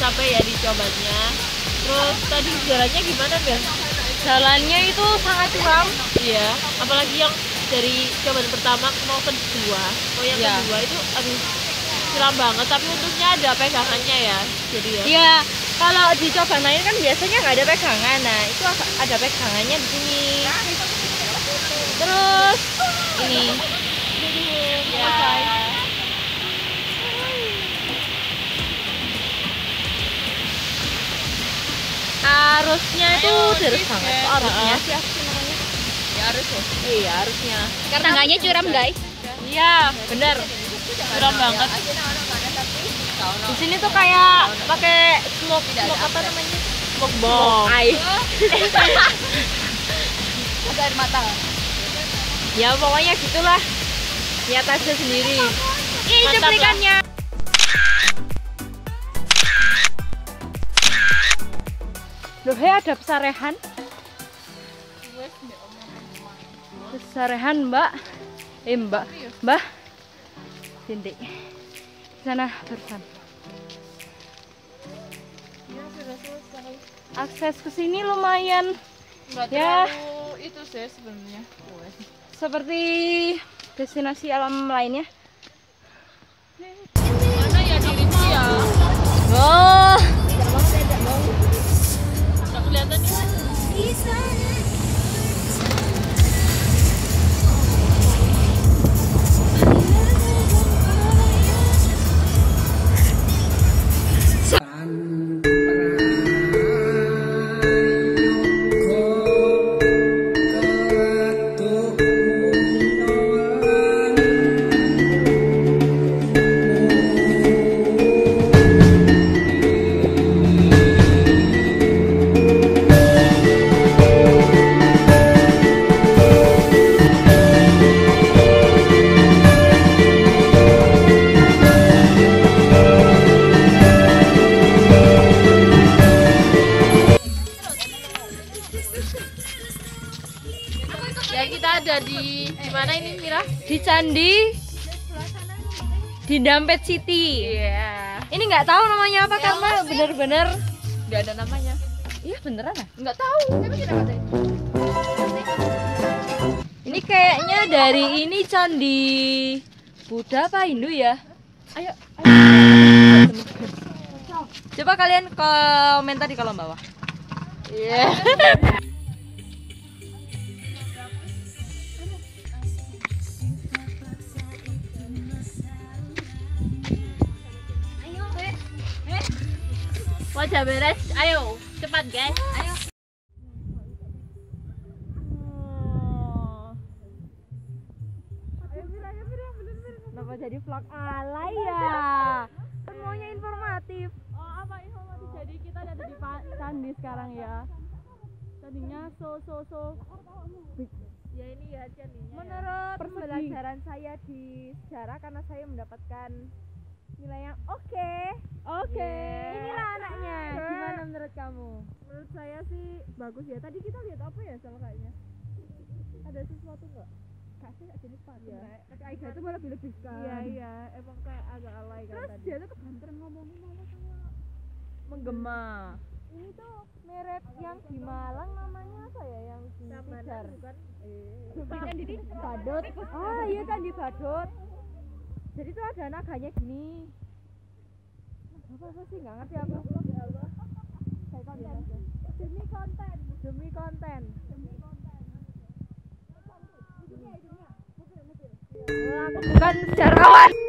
capek ya dicobanya. Terus tadi jalannya gimana, Bel? Jalannya itu sangat curam. Iya, apalagi yang dari cobaan pertama mau kedua. Yang kedua itu aduh curam banget, tapi untungnya ada pegangannya ya. Jadi ya. Iya, kalau di cobaan lain kan biasanya nggak ada pegangan. Nah, itu ada pegangannya di sini. Terus ini. Ya. Arusnya itu deras banget. Arusnya sih apa sih namanya? Ya arus ya. Iya, arusnya. Karena tangganya curam, guys. Iya, bener. Curam banget. Di sini tuh kayak pakai smoke apa namanya? Smoke bomb. Ada air mata. Ya pokoknya gitulah. Lihat aja sendiri. Ini Mantap cuplikannya. Loh, ada pesarehan. Pesarehan, Mbak. Mbak. Sini. Sana barusan. Ya sudah selesai. Akses ke sini lumayan. Enggak Ya. terlalu itu sih sebenarnya. Seperti destinasi alam lainnya. Mana ya dirimu ya? Oh, Enggak kelihatan ya? Ya kita ada di mana ini Mira? di Candi di Dampet City. Iya. Ini nggak tahu namanya apa karena bener-bener Nggak ada namanya. iya beneran ya? Nggak tahu. Tapi kita nggak tahu. Ini kayaknya dari ini Candi Buddha apa Hindu ya? Ayo. Coba kalian komentar di kolom bawah. Iya. Wajah beres, ayo cepat guys. Ayo. Kenapa jadi vlog alay ya? Semuanya informatif. Oh apa informasi? Jadi kita ada di candi sekarang ya. Candinya so. Ya ini ya candinya. Menurut pembelajaran saya di sejarah karena saya mendapatkan nilai yang oke. Inilah anaknya. Gimana menurut kamu? Menurut saya sih bagus ya. Tadi kita lihat apa ya soal kayaknya? Ada sesuatu nggak? Kasih jenis patung. Iya. Tapi Aisyah itu malah dilebihkan. Iya, emang kayak agak alay kan Terus tadi. dia tuh kebanter ngomongin malah kayak menggema. Ini tuh merek yang di Malang namanya apa ya? Yang di Tijar. Candi di Badut. Ah iya Candi Badut. Jadi tuh ada naganya gini. Apa sih nggak ngerti aku. Demi konten. Aku bukan sejarawan.